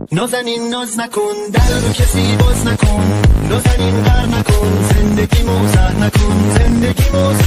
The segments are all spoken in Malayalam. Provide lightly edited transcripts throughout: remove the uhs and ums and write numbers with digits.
نازنین ناز نکن در رو کسی باز نکن نازنین غر نکن زندگی موزه نکن زندگی موزه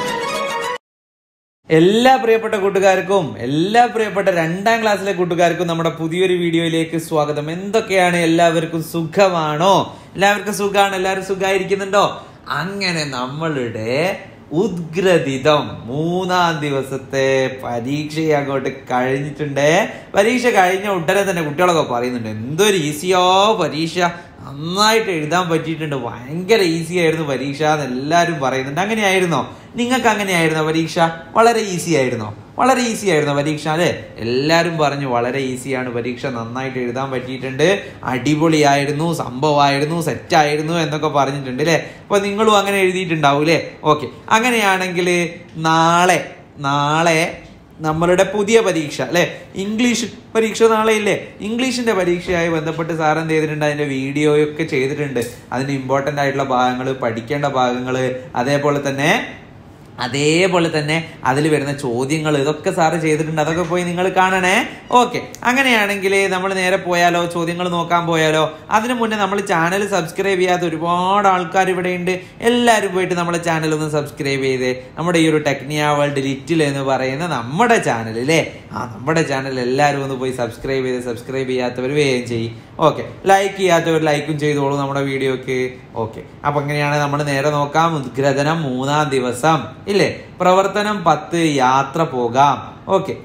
എല്ലാ പ്രിയപ്പെട്ട കൂട്ടുകാർക്കും പ്രിയപ്പെട്ട 2ാം ക്ലാസ്സിലെ കൂട്ടുകാർക്കും നമ്മുടെ പുതിയൊരു വീഡിയോയിലേക്ക് സ്വാഗതം. എന്തൊക്കെയാണ്, എല്ലാവർക്കും സുഖമാണോ? എല്ലാവർക്കും സുഖമാണ്, എല്ലാവരും സുഖമായിരിക്കുന്നുണ്ടോ? അങ്ങനെ നമ്മളുടെ ഉദ്ഗ്രഥിതം 3ാം ദിവസത്തെ പരീക്ഷ അങ്ങോട്ട് കഴിഞ്ഞിട്ടുണ്ട്. പരീക്ഷ കഴിഞ്ഞ ഉടനെ തന്നെ കുട്ടികളൊക്കെ പറയുന്നുണ്ട്, എന്തൊരു ഈസിയോ പരീക്ഷ, നന്നായിട്ട് എഴുതാൻ പറ്റിയിട്ടുണ്ട്, ഭയങ്കര ഈസി ആയിരുന്നു പരീക്ഷ എന്ന് എല്ലാവരും പറയുന്നുണ്ട്. അങ്ങനെയായിരുന്നോ? നിങ്ങൾക്ക് അങ്ങനെയായിരുന്നോ പരീക്ഷ? വളരെ ഈസി ആയിരുന്നോ? വളരെ ഈസി ആയിരുന്നോ പരീക്ഷ? അല്ലെ, എല്ലാവരും പറഞ്ഞു വളരെ ഈസിയാണ് പരീക്ഷ, നന്നായിട്ട് എഴുതാൻ പറ്റിയിട്ടുണ്ട്, അടിപൊളിയായിരുന്നു, സംഭവമായിരുന്നു, സെറ്റായിരുന്നു എന്നൊക്കെ പറഞ്ഞിട്ടുണ്ട് അല്ലെ. അപ്പൊ നിങ്ങളും അങ്ങനെ എഴുതിയിട്ടുണ്ടാവും അല്ലെ. ഓക്കെ, അങ്ങനെയാണെങ്കിൽ നാളെ നമ്മളുടെ പുതിയ പരീക്ഷ അല്ലെ, ഇംഗ്ലീഷ് പരീക്ഷ നാളെ ഇല്ലേ? ഇംഗ്ലീഷിന്റെ പരീക്ഷയായി ബന്ധപ്പെട്ട് സാർ എന്ത് ചെയ്തിട്ടുണ്ട്, അതിന്റെ വീഡിയോയൊക്കെ ചെയ്തിട്ടുണ്ട്. അതിന് ഇമ്പോർട്ടൻ്റ് ആയിട്ടുള്ള ഭാഗങ്ങൾ, പഠിക്കേണ്ട ഭാഗങ്ങൾ, അതേപോലെ തന്നെ അതിൽ വരുന്ന ചോദ്യങ്ങൾ, ഇതൊക്കെ സാറ് ചെയ്തിട്ടുണ്ട്. അതൊക്കെ പോയി നിങ്ങൾ കാണണേ. ഓക്കെ, അങ്ങനെയാണെങ്കിൽ നമ്മൾ നേരെ പോയാലോ, ചോദ്യങ്ങൾ നോക്കാൻ പോയാലോ? അതിനു മുന്നേ നമ്മൾ ചാനൽ സബ്സ്ക്രൈബ് ചെയ്യാത്ത ഒരുപാട് ആൾക്കാർ ഇവിടെ ഉണ്ട്. എല്ലാവരും പോയിട്ട് നമ്മുടെ ചാനൽ ഒന്ന് സബ്സ്ക്രൈബ് ചെയ്തേ. നമ്മുടെ ഈ ഒരു ടെക്നിയ വേൾഡ് ലിറ്റിൽ എന്ന് പറയുന്ന നമ്മുടെ ചാനൽ അല്ലേ, നമ്മുടെ ചാനൽ എല്ലാവരും ഒന്ന് പോയി സബ്സ്ക്രൈബ് ചെയ്യാത്തവർ വേഗം ചെയ്യും. ഓക്കെ, ലൈക്ക് ചെയ്യാത്തവർ ലൈക്കും ചെയ്തോളൂ നമ്മുടെ വീഡിയോക്ക്. ഓക്കെ, അപ്പൊ അങ്ങനെയാണ് നമ്മൾ നേരെ നോക്കാം. ഉദ്ഗ്രഥനം 3ാം ദിവസം ഇല്ലേ, പ്രവർത്തനം 10 യാത്ര പോകാം. ഓക്കെ,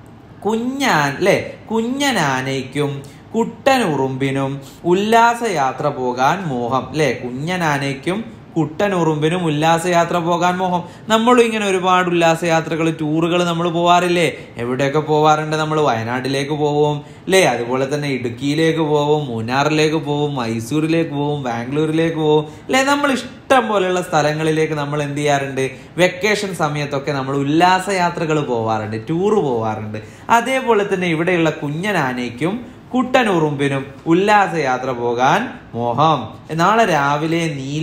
കുഞ്ഞനാനയ്ക്കും കുട്ടനുറുമ്പിനും ഉല്ലാസയാത്ര പോകാൻ മോഹം അല്ലെ. കുഞ്ഞനാനയ്ക്കും കുട്ടനുറുമ്പിനും ഉല്ലാസയാത്ര പോകാൻ മോഹം. നമ്മളും ഇങ്ങനെ ഒരുപാട് ഉല്ലാസയാത്രകൾ, ടൂറുകൾ നമ്മൾ പോവാറില്ലേ? എവിടെയൊക്കെ പോവാറുണ്ട്? നമ്മൾ വയനാട്ടിലേക്ക് പോവും അല്ലേ, അതുപോലെ തന്നെ ഇടുക്കിയിലേക്ക് പോവും, മൂന്നാറിലേക്ക് പോവും, മൈസൂരിലേക്ക് പോവും, ബാംഗ്ലൂരിലേക്ക് പോവും അല്ലെ. നമ്മൾ ഇഷ്ടം പോലെയുള്ള സ്ഥലങ്ങളിലേക്ക് നമ്മൾ എന്ത് ചെയ്യാറുണ്ട്? വെക്കേഷൻ സമയത്തൊക്കെ നമ്മൾ ഉല്ലാസയാത്രകൾ പോവാറുണ്ട്, ടൂറ് പോവാറുണ്ട്. അതേപോലെ തന്നെ ഇവിടെയുള്ള കുഞ്ഞനാനയ്ക്കും കുട്ടനുറുമ്പിനും ഉല്ലാസയാത്ര പോകാൻ മോഹം. നാളെ രാവിലെ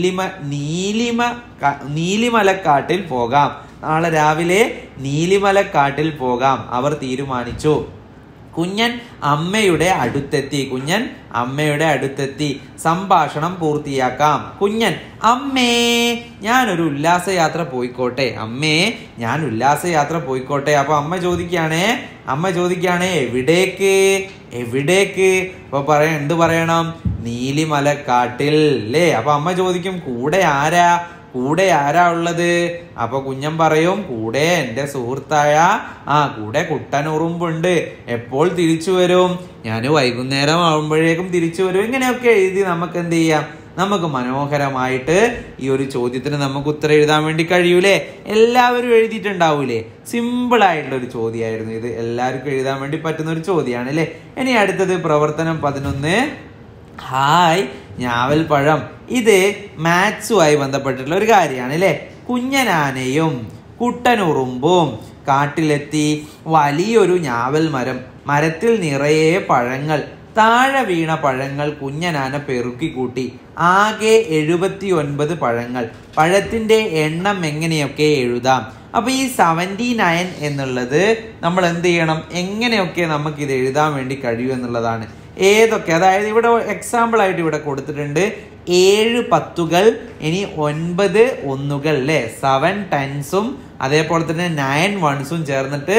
നീലിമലക്കാട്ടിൽ പോകാം. നാളെ രാവിലെ നീലിമലക്കാട്ടിൽ പോകാം അവർ തീരുമാനിച്ചു. കുഞ്ഞൻ അമ്മയുടെ അടുത്തെത്തി. സംഭാഷണം പൂർത്തിയാക്കാം. കുഞ്ഞൻ: അമ്മേ, ഞാനൊരു ഉല്ലാസയാത്ര പോയിക്കോട്ടെ. അമ്മേ, ഞാൻ ഉല്ലാസയാത്ര പോയിക്കോട്ടെ. അപ്പൊ അമ്മ ചോദിക്കാണേ എവിടേക്ക്? അപ്പൊ എന്ത് പറയണം? നീലിമലക്കാട്ടിൽ അല്ലേ. അപ്പൊ അമ്മ ചോദിക്കും, കൂടെ ആരാ ഉള്ളത്? അപ്പൊ കുഞ്ഞൻ പറയും, കൂടെ എൻ്റെ സുഹൃത്തായ കൂടെ കുട്ടനുറുമ്പുണ്ട്. എപ്പോൾ തിരിച്ചു വരും? ഞാൻ വൈകുന്നേരം ആവുമ്പോഴേക്കും തിരിച്ചു വരും. ഇങ്ങനെയൊക്കെ എഴുതി നമുക്ക് എന്ത് ചെയ്യാം? നമുക്ക് മനോഹരമായിട്ട് ഈ ഒരു ചോദ്യത്തിന് നമുക്ക് ഉത്തരം എഴുതാൻ വേണ്ടി കഴിയൂലേ? എല്ലാവരും എഴുതിയിട്ടുണ്ടാവൂലേ? സിമ്പിൾ ആയിട്ടുള്ള ഒരു ചോദ്യമായിരുന്നു ഇത്, എല്ലാവർക്കും എഴുതാൻ വേണ്ടി പറ്റുന്ന ഒരു ചോദ്യമാണ് അല്ലെ. ഇനി അടുത്തത് പ്രവർത്തനം 11. ഹായ് ഞാവൽപ്പഴം. ഇത് മാത്സുമായി ബന്ധപ്പെട്ടിട്ടുള്ള ഒരു കാര്യമാണ് അല്ലെ. കുഞ്ഞനാനയും കുട്ടനുറുമ്പും കാട്ടിലെത്തി. വലിയൊരു ഞാവൽ മരത്തിൽ നിറയെ പഴങ്ങൾ. താഴെ വീണ പഴങ്ങൾ കുഞ്ഞനാന പെറുക്കിക്കൂട്ടി. ആകെ 79 പഴങ്ങൾ. പഴത്തിന്റെ എണ്ണം എങ്ങനെയൊക്കെ എഴുതാം? അപ്പൊ ഈ 79 എന്നുള്ളത് നമ്മൾ എന്ത് ചെയ്യണം? എങ്ങനെയൊക്കെ നമുക്ക് ഇത് എഴുതാൻ വേണ്ടി കഴിയും എന്നുള്ളതാണ്. ഏതൊക്കെ, അതായത് ഇവിടെ എക്സാമ്പിൾ ആയിട്ട് ഇവിടെ കൊടുത്തിട്ടുണ്ട് 7 10കൾ, ഇനി 9 1കൾ അല്ലെ, 7 10സും അതേപോലെ തന്നെ 9 1സും ചേർന്നിട്ട്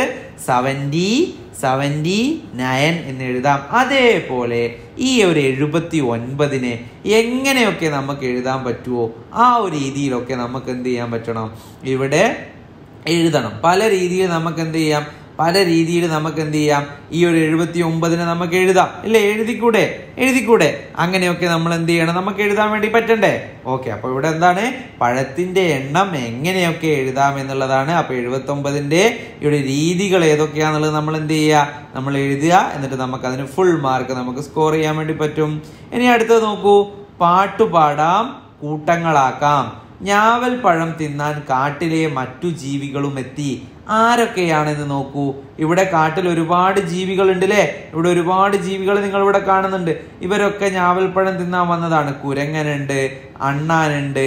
79 എന്ന് എഴുതാം. അതേപോലെ ഈ ഒരു 79നെ എങ്ങനെയൊക്കെ നമുക്ക് എഴുതാൻ പറ്റുമോ ആ ഒരു രീതിയിലൊക്കെ നമുക്ക് എന്ത് ചെയ്യാൻ പറ്റണം? ഇവിടെ എഴുതണം. പല രീതിയിൽ നമുക്ക് എന്ത് ചെയ്യാം? ഈ ഒരു 79നെ നമുക്ക് എഴുതാം ഇല്ലേ? എഴുതിക്കൂടെ? അങ്ങനെയൊക്കെ നമ്മൾ എന്ത് ചെയ്യണം? നമുക്ക് എഴുതാൻ വേണ്ടി പറ്റണ്ടേ? ഓക്കെ, അപ്പൊ ഇവിടെ എന്താണ്? പഴത്തിന്റെ എണ്ണം എങ്ങനെയൊക്കെ എഴുതാം എന്നുള്ളതാണ്. അപ്പൊ 79ന്റെ ഇവിടെ രീതികൾ ഏതൊക്കെയാന്നുള്ളത് നമ്മൾ എന്ത് ചെയ്യുക? നമ്മൾ എഴുതുക. എന്നിട്ട് നമുക്ക് അതിന് ഫുൾ മാർക്ക് നമുക്ക് സ്കോർ ചെയ്യാൻ വേണ്ടി പറ്റും. ഇനി അടുത്തത് നോക്കൂ. പാട്ടുപാടാം, കൂട്ടങ്ങളാക്കാം. ഞാവൽ പഴം തിന്നാൻ കാട്ടിലെ മറ്റു ജീവികളും എത്തി. ആരൊക്കെയാണെന്ന് നോക്കൂ. ഇവിടെ കാട്ടിൽ ഒരുപാട് ജീവികൾ ഉണ്ട് അല്ലേ? ഇവിടെ ഒരുപാട് ജീവികൾ നിങ്ങൾ ഇവിടെ കാണുന്നുണ്ട്. ഇവരൊക്കെ ഞാവൽപ്പഴം തിന്നാൻ വന്നതാണ്. കുരങ്ങനുണ്ട്, അണ്ണാനുണ്ട്,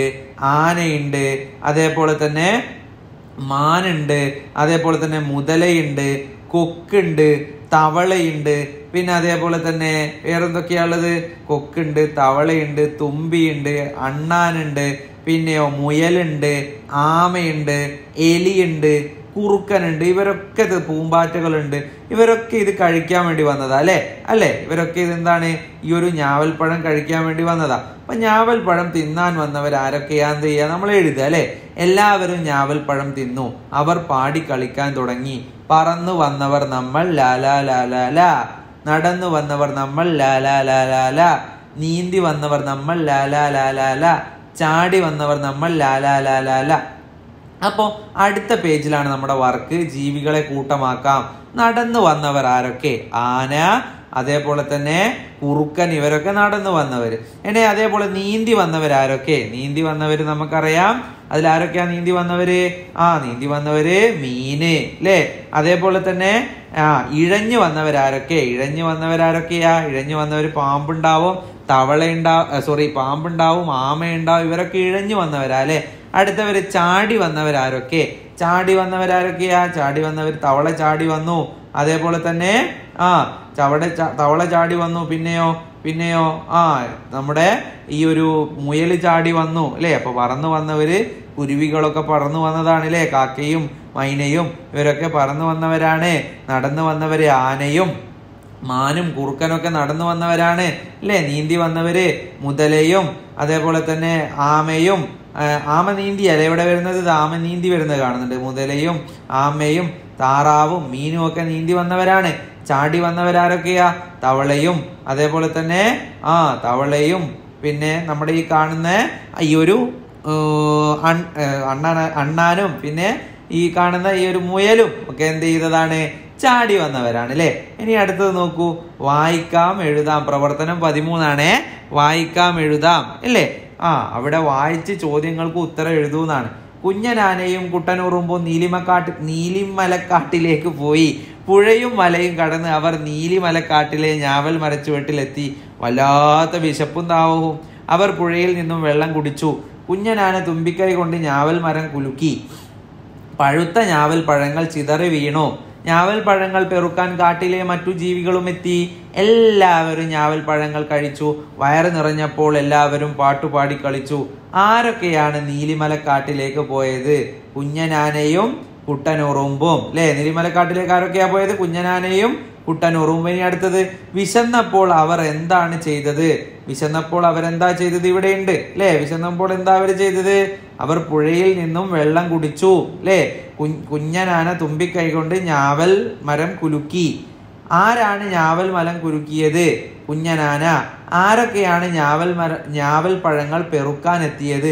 ആനയുണ്ട്, അതേപോലെ തന്നെ മാനുണ്ട്, അതേപോലെ തന്നെ മുതലയുണ്ട്, കൊക്കുണ്ട്, തവളയുണ്ട്, പിന്നെ അതേപോലെ തന്നെ വേറെന്തൊക്കെയാ ഉള്ളത്? കൊക്കുണ്ട്, തവളയുണ്ട്, തുമ്പിയുണ്ട്, അണ്ണാനുണ്ട്, പിന്നെയോ മുയലുണ്ട്, ആമയുണ്ട്, എലിയുണ്ട്, കുറുക്കനുണ്ട്. ഇവരൊക്കെ ഇത് പൂമ്പാറ്റകളുണ്ട്. ഇവരൊക്കെ ഇത് കഴിക്കാൻ വേണ്ടി വന്നതാ അല്ലേ? ഇവരൊക്കെ ഇതെന്താണ്? ഈ ഒരു ഞാവൽപ്പഴം കഴിക്കാൻ വേണ്ടി വന്നതാ. അപ്പൊ ഞാവൽപ്പഴം തിന്നാൻ വന്നവർ ആരൊക്കെയാ എന്ത് ചെയ്യാ? നമ്മൾ എഴുതുക അല്ലെ. എല്ലാവരും ഞാവൽപ്പഴം തിന്നു. അവർ പാടി കളിക്കാൻ തുടങ്ങി. പറന്നു വന്നവർ നമ്മൾ ലാലാ ലാലാ ലാ. നടന്നു വന്നവർ നമ്മൾ ലാലാ ലാലാ ലാ. നീന്തി വന്നവർ നമ്മൾ ലാലാ ലാലാ ലാ. ചാടി വന്നവർ നമ്മൾ ലാലാ ലാലാ ലാ. അപ്പോ അടുത്ത പേജിലാണ് നമ്മുടെ വർക്ക്. ജീവികളെ കൂട്ടമാക്കാം. നടന്നു വന്നവർ ആരൊക്കെ? ആന, അതേപോലെ തന്നെ കുറുക്കൻ, ഇവരൊക്കെ നടന്നു വന്നവര്. അതേപോലെ നീന്തി വന്നവരാരൊക്കെ? നീന്തി വന്നവര് നമുക്കറിയാം. അതിലാരൊക്കെയാ നീന്തി വന്നവര്? നീന്തി വന്നവര് മീന് അല്ലേ. അതേപോലെ തന്നെ ഇഴഞ്ഞു വന്നവരാരൊക്കെ? ഇഴഞ്ഞു വന്നവരാരൊക്കെയാ? ഇഴഞ്ഞു വന്നവര് പാമ്പുണ്ടാവും, പാമ്പുണ്ടാവും, ആമയുണ്ടാവും. ഇവരൊക്കെ ഇഴഞ്ഞു വന്നവരാ അല്ലെ. അടുത്തവര് ചാടി വന്നവരാരൊക്കെ? ചാടി വന്നവരാരൊക്കെയാ? ചാടി വന്നവർ തവള ചാടി വന്നു. അതേപോലെ തന്നെ തവള ചാടി വന്നു. പിന്നെയോ നമ്മുടെ ഈ ഒരു മുയല് ചാടി വന്നു അല്ലെ. അപ്പൊ പറന്നു വന്നവര് കുരുവികളൊക്കെ പറന്നു വന്നതാണ് അല്ലെ. കാക്കയും മൈനയും ഇവരൊക്കെ പറന്നു വന്നവരാണ്. നടന്നു വന്നവര് ആനയും മാനും കുറുക്കനൊക്കെ നടന്നു വന്നവരാണ് അല്ലെ. നീന്തി വന്നവര് മുതലയും അതേപോലെ തന്നെ ആമയും. ആമ നീന്തി അല്ലെ ഇവിടെ വരുന്നത്? ആമ നീന്തി വരുന്നത് കാണുന്നുണ്ട്. മുതലയും ആമയും താറാവും മീനും ഒക്കെ നീന്തി വന്നവരാണ്. ചാടി വന്നവരാരൊക്കെയാ? തവളയും അതേപോലെ തന്നെ തവളയും പിന്നെ നമ്മുടെ ഈ കാണുന്ന ഈ ഒരു അണ്ണാനും പിന്നെ ഈ കാണുന്ന ഈ ഒരു മുയലും ഒക്കെ എന്ത് ചെയ്തതാണ്? ചാടി വന്നവരാണ് അല്ലെ. ഇനി അടുത്തത് നോക്കൂ. വായിക്കാം എഴുതാം. പ്രവർത്തനം 13 വായിക്കാം എഴുതാം അല്ലേ. അവിടെ വായിച്ച് ചോദ്യങ്ങൾക്ക് ഉത്തരം എഴുതൂന്നാണ്. കുഞ്ഞനാനയും കുട്ടനുറുമ്പും നീലിമലക്കാട്ടിലേക്ക് പോയി. പുഴയും മലയും കടന്ന് അവർ നീലിമലക്കാട്ടിലെ ഞാവൽ മരച്ചുവട്ടിലെത്തി. വല്ലാത്ത വിശപ്പും ദാഹവും. അവർ പുഴയിൽ നിന്നും വെള്ളം കുടിച്ചു. കുഞ്ഞനാന തുമ്പിക്കൈ കൊണ്ട് ഞാവൽ മരം കുലുക്കി. പഴുത്ത ഞാവൽ പഴങ്ങൾ ചിതറി വീണു. ഞാവൽ പഴങ്ങൾ പെറുക്കാൻ കാട്ടിലെ മറ്റു ജീവികളും എത്തി. എല്ലാവരും ഞാവൽ പഴങ്ങൾ കഴിച്ചു. വയറ് നിറഞ്ഞപ്പോൾ എല്ലാവരും പാട്ടുപാടി കളിച്ചു. ആരൊക്കെയാണ് നീലിമലക്കാട്ടിലേക്ക് പോയത്? കുഞ്ഞനാനയും കുട്ടനുറുമ്പും അല്ലെ. നീലിമലക്കാട്ടിലേക്ക് ആരൊക്കെയാ പോയത്? കുഞ്ഞനാനയും കുട്ടനുറുമ്പും. ഇനി അടുത്തത് വിശന്നപ്പോൾ അവർ എന്താണ് ചെയ്തത്? വിശന്നപ്പോൾ അവരെന്താ ചെയ്തത്? ഇവിടെ ഉണ്ട് അല്ലെ. വിശന്നപ്പോൾ എന്താ അവർ ചെയ്തത്? അവർ പുഴയിൽ നിന്നും വെള്ളം കുടിച്ചു അല്ലെ. കുഞ്ഞനാന തുമ്പിക്കൈ കൊണ്ട് ഞാവൽ മരം കുലുക്കി. ആരാണ് ഞാവൽ മരം കുലുക്കിയത്? കുഞ്ഞനാന. ആരൊക്കെയാണ് ഞാവൽ പഴങ്ങൾ പെറുക്കാൻ എത്തിയത്?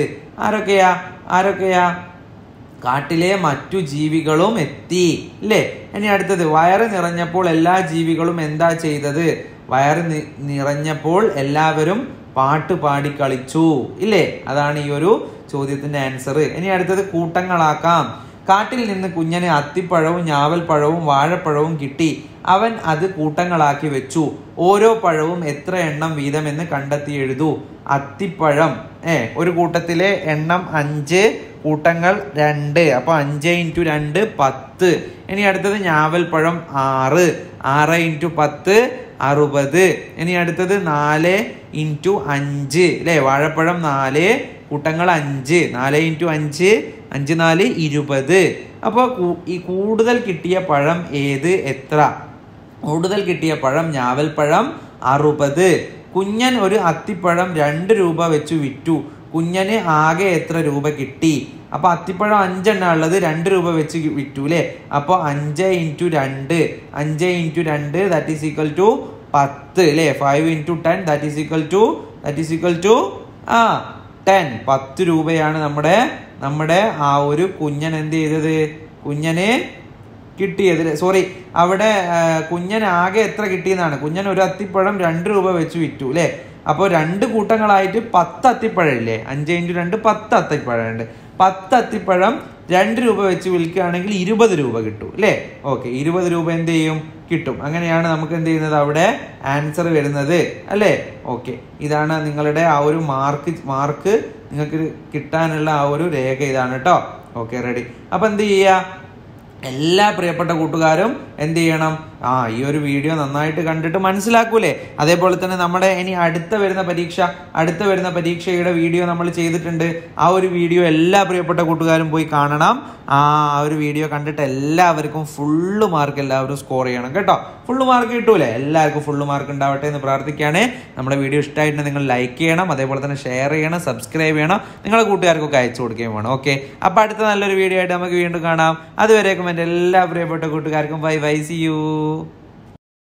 ആരൊക്കെയാ? കാട്ടിലെ മറ്റു ജീവികളും എത്തി അല്ലേ. ഇനി അടുത്തത് വയറ് നിറഞ്ഞപ്പോൾ എല്ലാ ജീവികളും എന്താ ചെയ്തത്? വയറ് നിറഞ്ഞപ്പോൾ എല്ലാവരും പാട്ട് പാടി കളിച്ചു ഇല്ലേ. അതാണ് ഈ ഒരു ചോദ്യത്തിന്റെ ആൻസർ. ഇനി അടുത്തത് കൂട്ടങ്ങളാക്കാം. കാട്ടിൽ നിന്ന് കുഞ്ഞന് അത്തിപ്പഴവും ഞാവൽപ്പഴവും വാഴപ്പഴവും കിട്ടി. അവൻ അത് കൂട്ടങ്ങളാക്കി വെച്ചു. ഓരോ പഴവും എത്ര എണ്ണം വീതമെന്ന് കണ്ടെത്തി എഴുതൂ. അത്തിപ്പഴം ഒരു കൂട്ടത്തിലെ എണ്ണം 5, കൂട്ടങ്ങൾ 2. അപ്പൊ 5 × 2 10. ഇനി അടുത്തത് ഞാവൽപ്പഴം 6. 6 × 10 60. ഇനി അടുത്തത് 4 × 5 അല്ലെ. വാഴപ്പഴം 4, കൂട്ടങ്ങൾ 5. 4 × 5 5 4 20. അപ്പൊ ഈ കൂടുതൽ കിട്ടിയ പഴം ഏത്? എത്ര? കൂടുതൽ കിട്ടിയ പഴം ഞാവൽപ്പഴം 60. കുഞ്ഞൻ ഒരു അത്തിപ്പഴം 2 രൂപ വെച്ച് വിറ്റു. കുഞ്ഞന് ആകെ എത്ര രൂപ കിട്ടി? അപ്പൊ അത്തിപ്പഴം 5 എണ്ണം ഉള്ളത് 2 രൂപ വെച്ച് വിറ്റു അല്ലെ. അപ്പൊ 5 × 2 5 × 2 that is equal to 10 അല്ലെ. 5 × 10 that is equal to 10. 10 രൂപയാണ് നമ്മുടെ ആ ഒരു കുഞ്ഞൻ എന്ത് ചെയ്തത്? കുഞ്ഞന് കിട്ടിയത്. സോറി, അവിടെ കുഞ്ഞൻ ആകെ എത്ര കിട്ടിയെന്നാണ്. കുഞ്ഞൻ ഒരു അത്തിപ്പഴം 2 രൂപ വെച്ച് വിറ്റു അല്ലെ. അപ്പോൾ 2 കൂട്ടങ്ങളായിട്ട് 10 അത്തിപ്പഴം ഇല്ലേ. 5 × 2 10 അത്തിപ്പഴം ഉണ്ട്. 10 അത്തിപ്പഴം 2 രൂപ വെച്ച് വിൽക്കുകയാണെങ്കിൽ 20 രൂപ കിട്ടും അല്ലെ. ഓക്കെ, 20 രൂപ എന്ത് ചെയ്യും? കിട്ടും. അങ്ങനെയാണ് നമുക്ക് എന്ത് ചെയ്യുന്നത്? അവിടെ ആൻസർ വരുന്നത് അല്ലെ. ഓക്കെ, ഇതാണ് നിങ്ങളുടെ ആ ഒരു മാർക്ക് നിങ്ങൾക്ക് കിട്ടാനുള്ള ആ ഒരു രേഖ ഇതാണ് കേട്ടോ. Okay, ready. അപ്പൊ എന്ത് ചെയ്യുക? എല്ലാ പ്രിയപ്പെട്ട കൂട്ടുകാരും എന്ത് ചെയ്യണം? ഈ ഒരു വീഡിയോ നന്നായിട്ട് കണ്ടിട്ട് മനസ്സിലാക്കൂലേ? അതേപോലെ തന്നെ നമ്മുടെ ഇനി അടുത്ത വരുന്ന പരീക്ഷയുടെ വീഡിയോ നമ്മൾ ചെയ്തിട്ടുണ്ട്. ആ ഒരു വീഡിയോ എല്ലാ പ്രിയപ്പെട്ട കൂട്ടുകാരും പോയി കാണണം. ആ ഒരു വീഡിയോ കണ്ടിട്ട് എല്ലാവർക്കും ഫുള്ള് മാർക്ക് എല്ലാവരും സ്കോർ ചെയ്യണം കേട്ടോ. ഫുള്ള് മാർക്ക് കിട്ടൂലേ? എല്ലാവർക്കും ഫുള്ള് മാർക്ക് ഉണ്ടാവട്ടെ എന്ന് പ്രാർത്ഥിക്കുകയാണ്. നമ്മുടെ വീഡിയോ ഇഷ്ടമായിട്ട് നിങ്ങൾ ലൈക്ക് ചെയ്യണം, അതേപോലെ തന്നെ ഷെയർ ചെയ്യണം, സബ്സ്ക്രൈബ് ചെയ്യണം, നിങ്ങളുടെ കൂട്ടുകാർക്കൊക്കെ അയച്ചു കൊടുക്കുകയും വേണം. ഓക്കെ, അപ്പോൾ അടുത്ത നല്ലൊരു വീഡിയോ ആയിട്ട് നമുക്ക് വീണ്ടും കാണാം. അതുവരേക്കും എൻ്റെ എല്ലാ പ്രിയപ്പെട്ട കൂട്ടുകാർക്കും ബൈ ബൈ, സീ യു.